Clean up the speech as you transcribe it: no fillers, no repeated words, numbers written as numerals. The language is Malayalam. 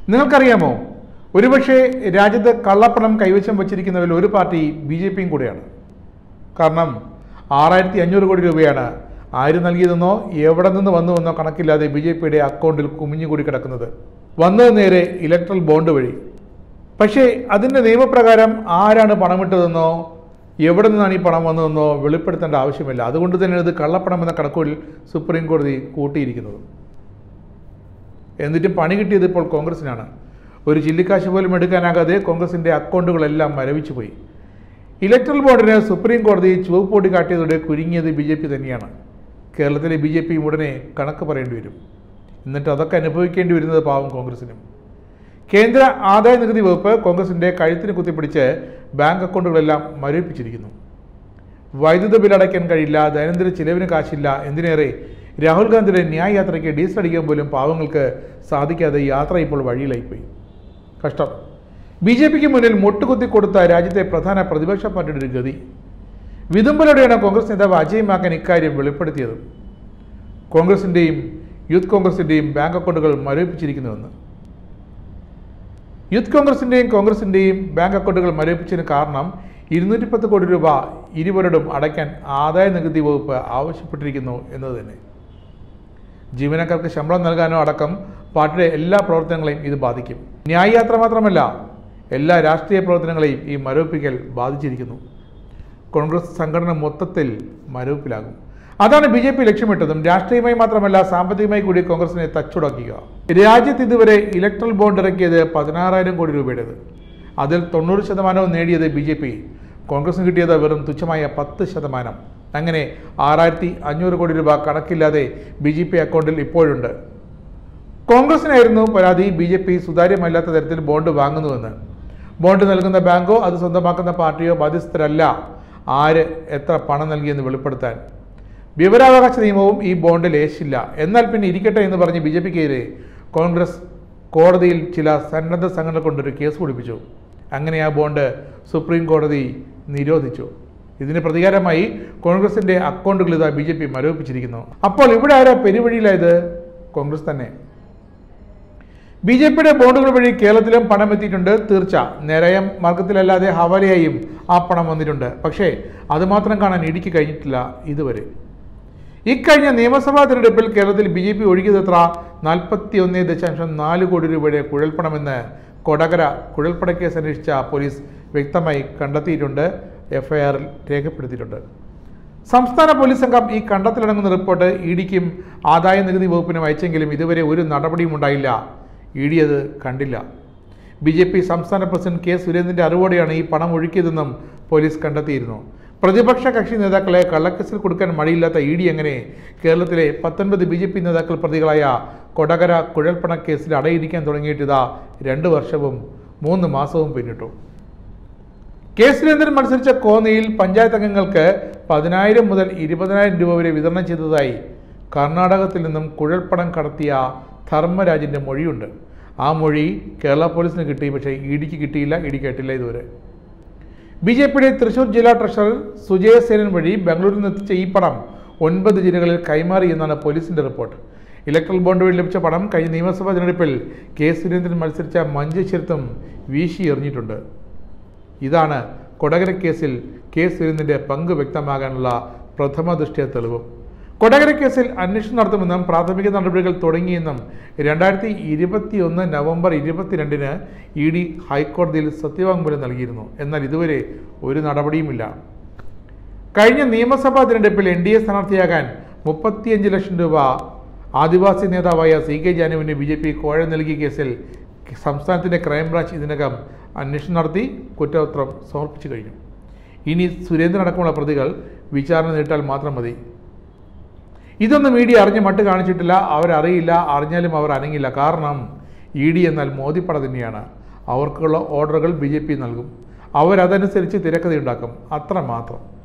നിങ്ങൾക്കറിയാമോ, ഒരുപക്ഷെ രാജ്യത്ത് കള്ളപ്പണം കൈവശം വച്ചിരിക്കുന്നവരിൽ ഒരു പാർട്ടി BJP കൂടെയാണ്. കാരണം 6500 കോടി രൂപയാണ് ആര് നൽകിയതെന്നോ എവിടെ നിന്ന് വന്നുവെന്നോ കണക്കില്ലാതെ BJPയുടെ അക്കൗണ്ടിൽ കുമിഞ്ഞുകൂടി കിടക്കുന്നത്. വന്നത് നേരെ ഇലക്ട്രൽ ബോണ്ട് വഴി. പക്ഷേ അതിൻ്റെ നിയമപ്രകാരം ആരാണ് പണമിട്ടതെന്നോ എവിടെ നിന്നാണ് ഈ പണം വന്നതെന്നോ വെളിപ്പെടുത്തേണ്ട ആവശ്യമില്ല. അതുകൊണ്ട് തന്നെയാണ് ഇത് കള്ളപ്പണം എന്ന കണക്കുകളിൽ സുപ്രീം കോടതി കൂട്ടിയിരിക്കുന്നത്. എന്നിട്ടും പണി കിട്ടിയത് ഇപ്പോൾ കോൺഗ്രസിനാണ്. ഒരു ചില്ലിക്കാശ് പോലും എടുക്കാനാകാതെ കോൺഗ്രസിൻ്റെ അക്കൗണ്ടുകളെല്ലാം മരവിച്ചു പോയി. ഇലക്ട്രൽ ബോണ്ടിന് സുപ്രീം കോടതി ചുവപ്പോടി കാട്ടിയതോടെ കുരുങ്ങിയത് BJP തന്നെയാണ്. കേരളത്തിലെ BJP ഉടനെ കണക്ക് പറയേണ്ടി വരും. എന്നിട്ട് അതൊക്കെ അനുഭവിക്കേണ്ടി വരുന്നത് പാവം കോൺഗ്രസിനും. കേന്ദ്ര ആദായ നികുതി വകുപ്പ് കോൺഗ്രസിൻ്റെ കഴുത്തിന് കുത്തിപ്പിടിച്ച് ബാങ്ക് അക്കൗണ്ടുകളെല്ലാം മരവിപ്പിച്ചിരിക്കുന്നു. വൈദ്യുത ബിൽ അടയ്ക്കാൻ കഴിയില്ല, ദൈനംദിന ചിലവിന് കാശില്ല, എന്തിനേറെ രാഹുൽ ഗാന്ധിയുടെ ന്യായ യാത്രയ്ക്ക് ഡീസൽ അടിക്കാൻ പോലും പാവങ്ങൾക്ക് സാധിക്കാതെ യാത്ര ഇപ്പോൾ വഴിയിലായിപ്പോയി. കഷ്ടം. BJPക്ക് മുന്നിൽ മുട്ടുകുത്തി കൊടുത്ത രാജ്യത്തെ പ്രധാന പ്രതിപക്ഷ പാർട്ടിയുടെ ഒരു ഗതി. വിതുമ്പലോടെയാണ് കോൺഗ്രസ് നേതാവ് അജയ് മാക്കൻ ഇക്കാര്യം വെളിപ്പെടുത്തിയത്. കോൺഗ്രസിൻ്റെയും യൂത്ത് കോൺഗ്രസിൻ്റെയും ബാങ്ക് അക്കൗണ്ടുകൾ മരവിപ്പിച്ചിരിക്കുന്നുവെന്ന്. യൂത്ത് കോൺഗ്രസിൻ്റെയും ബാങ്ക് അക്കൗണ്ടുകൾ മരവിപ്പിച്ചതിന് കാരണം 210 കോടി രൂപ ഇരുവരോടും അടയ്ക്കാൻ ആദായ നികുതി വകുപ്പ് ആവശ്യപ്പെട്ടിരിക്കുന്നു എന്നത് തന്നെ. ജീവനക്കാർക്ക് ശമ്പളം നൽകാനോ അടക്കം പാർട്ടിയുടെ എല്ലാ പ്രവർത്തനങ്ങളെയും ഇത് ബാധിക്കും. ന്യായയാത്ര മാത്രമല്ല, എല്ലാ രാഷ്ട്രീയ പ്രവർത്തനങ്ങളെയും ഈ മരവിപ്പിക്കൽ ബാധിച്ചിരിക്കുന്നു. കോൺഗ്രസ് സംഘടന മൊത്തത്തിൽ മരവിപ്പിലാകും. അതാണ് BJP ലക്ഷ്യമിട്ടതും. രാഷ്ട്രീയമായി മാത്രമല്ല, സാമ്പത്തികമായി കൂടി കോൺഗ്രസിനെ തച്ചുടക്കുക. രാജ്യത്ത് ഇതുവരെ ഇലക്ട്രൽ ബോണ്ട് ഇറക്കിയത് 16,000 കോടി രൂപയുടേത്. അതിൽ 90% നേടിയത് BJP. കോൺഗ്രസിന് കിട്ടിയത് വെറും തുച്ഛമായ 10%. അങ്ങനെ 6,500 കോടി രൂപ കണക്കില്ലാതെ BJP അക്കൗണ്ടിൽ ഇപ്പോഴുണ്ട്. കോൺഗ്രസിനായിരുന്നു പരാതി BJP സുതാര്യമല്ലാത്ത തരത്തിൽ ബോണ്ട് വാങ്ങുന്നുവെന്ന്. ബോണ്ട് നൽകുന്ന ബാങ്കോ അത് സ്വന്തമാക്കുന്ന പാർട്ടിയോ ബാധ്യസ്ഥരല്ല ആര് എത്ര പണം നൽകിയെന്ന് വെളിപ്പെടുത്താൻ. വിവരാവകാശ നിയമവും ഈ ബോണ്ടിൽ ഏശില്ല. എന്നാൽ പിന്നെ ഇരിക്കട്ടെ എന്ന് പറഞ്ഞ് BJPക്കെതിരെ കോൺഗ്രസ് കോടതിയിൽ ചില സന്നദ്ധ സംഘടന കൊണ്ടൊരു കേസ് പിടിപ്പിച്ചു. അങ്ങനെ ആ ബോണ്ട് സുപ്രീം കോടതി നിരോധിച്ചു. ഇതിന് പ്രതികാരമായി കോൺഗ്രസിൻ്റെ അക്കൗണ്ടുകൾ ഇതാ BJP മരവിപ്പിച്ചിരിക്കുന്നു. അപ്പോൾ ഇവിടെ ആരാ പെരുവഴിയിലായത്? കോൺഗ്രസ് തന്നെ. BJPയുടെ ബോണ്ടുകൾ വഴി കേരളത്തിലും പണം എത്തിയിട്ടുണ്ട്, തീർച്ച. നേരായ മാർഗത്തിലല്ലാതെ ഹവാലയായും ആ പണം വന്നിട്ടുണ്ട്. പക്ഷേ അതുമാത്രം കാണാൻ ഇടിക്ക് കഴിഞ്ഞിട്ടില്ല ഇതുവരെ. ഇക്കഴിഞ്ഞ നിയമസഭാ തിരഞ്ഞെടുപ്പിൽ കേരളത്തിൽ BJP ഒഴുകിയതെത്ര? 41.4 കോടി രൂപയുടെ കുഴൽപ്പണമെന്ന് കൊടകര കുഴൽപ്പണക്കേസ് അന്വേഷിച്ച പോലീസ് വ്യക്തമായി കണ്ടെത്തിയിട്ടുണ്ട്, FIRൽ രേഖപ്പെടുത്തിയിട്ടുണ്ട്. സംസ്ഥാന പോലീസ് സംഘം ഈ കണ്ടെത്തലടങ്ങുന്ന റിപ്പോർട്ട് EDക്കും ആദായ നികുതി വകുപ്പിനും അയച്ചെങ്കിലും ഇതുവരെ ഒരു നടപടിയും ഉണ്ടായില്ല. ED അത് കണ്ടില്ല. BJP സംസ്ഥാന പ്രസിഡന്റ് K. സുരേന്ദ്രൻ്റെ അറിവോടെയാണ് ഈ പണം ഒഴുക്കിയതെന്നും പോലീസ് കണ്ടെത്തിയിരുന്നു. പ്രതിപക്ഷ കക്ഷി നേതാക്കളെ കള്ളക്കേസിൽ കൊടുക്കാൻ മടിയില്ലാത്ത ED എങ്ങനെ കേരളത്തിലെ 19 BJP നേതാക്കൾ പ്രതികളായ കൊടകര കുഴൽപ്പണ കേസിൽ അടയിരിക്കാൻ തുടങ്ങിയിട്ടിതാ 2 വർഷവും 3 മാസവും പിന്നിട്ടു. K. സുരേന്ദ്രൻ മത്സരിച്ച കോന്നിയിൽ പഞ്ചായത്ത് അംഗങ്ങൾക്ക് 10,000 മുതൽ 20,000 രൂപ വരെ വിതരണം ചെയ്തതായി കർണാടകത്തിൽ നിന്നും കുഴൽപ്പണം കടത്തിയ ധർമ്മരാജിൻ്റെ മൊഴിയുണ്ട്. ആ മൊഴി കേരള പോലീസിന് കിട്ടി, പക്ഷേ EDക്ക് കിട്ടിയില്ല, ED കേട്ടില്ല ഇതുവരെ. BJPയുടെ തൃശൂർ ജില്ലാ ട്രഷറർ സുജയ സേനൻ വഴി ബംഗളൂരിൽ നിന്ന് എത്തിച്ച ഈ പണം 9 ജില്ലകളിൽ കൈമാറി എന്നാണ് പോലീസിൻ്റെ റിപ്പോർട്ട്. ഇലക്ട്രൽ ബോണ്ട് വഴി ലഭിച്ച പണം കഴിഞ്ഞ നിയമസഭാ തിരഞ്ഞെടുപ്പിൽ K. സുരേന്ദ്രൻ മത്സരിച്ച മഞ്ചേശ്വരത്തും വീശി എറിഞ്ഞിട്ടുണ്ട്. ഇതാണ് കൊടകര കേസിൽ K. സുരേന്ദ്രൻ്റെ പങ്ക് വ്യക്തമാകാനുള്ള പ്രഥമ ദൃഷ്ട്യാ തെളിവ്. കൊടകര കേസിൽ അന്വേഷണം നടത്തുമെന്നും പ്രാഥമിക നടപടികൾ തുടങ്ങിയെന്നും 2021 നവംബർ 22-ന് ED ഹൈക്കോടതിയിൽ സത്യവാങ്മൂലം നൽകിയിരുന്നു. എന്നാൽ ഇതുവരെ ഒരു നടപടിയുമില്ല. കഴിഞ്ഞ നിയമസഭാ തിരഞ്ഞെടുപ്പിൽ NDA സ്ഥാനാർത്ഥിയാകാൻ 35 ലക്ഷം രൂപ ആദിവാസി നേതാവായ CK ജാനുവിന് BJP കോഴ നൽകിയ കേസിൽ സംസ്ഥാനത്തിൻ്റെ ക്രൈംബ്രാഞ്ച് ഇതിനകം അന്വേഷണം നടത്തി കുറ്റപത്രം സമർപ്പിച്ചു കഴിഞ്ഞു. ഇനി സുരേന്ദ്രൻ അടക്കമുള്ള പ്രതികൾ വിചാരണ നീട്ടാൽ മാത്രം മതി. ഇതൊന്നും ED അറിഞ്ഞ് മട്ട് കാണിച്ചിട്ടില്ല. അവരറിയില്ല, അറിഞ്ഞാലും അവർ അനങ്ങില്ല. കാരണം ED എന്നാൽ മോദിപ്പട തന്നെയാണ്. അവർക്കുള്ള ഓർഡറുകൾ BJP നൽകും, അവരതനുസരിച്ച് തിരക്കഥയുണ്ടാക്കും, അത്രമാത്രം.